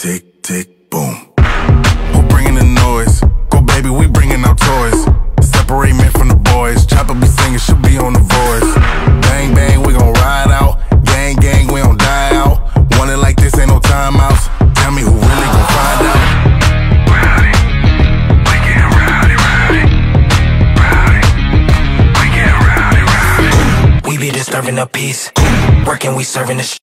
tick, tick, boom. Who bringing the noise? Go baby, we bringing our toys. Separate men from the boys. Chopper be singing, she'll be on the voice. Bang, bang, we gon' ride out. Gang, gang, we don't die out. Want it like this, ain't no timeouts. Tell me who really gon' find out. Rowdy, we get rowdy, rowdy. Rowdy, we get rowdy, rowdy. We be disturbing the peace. Working, we serving the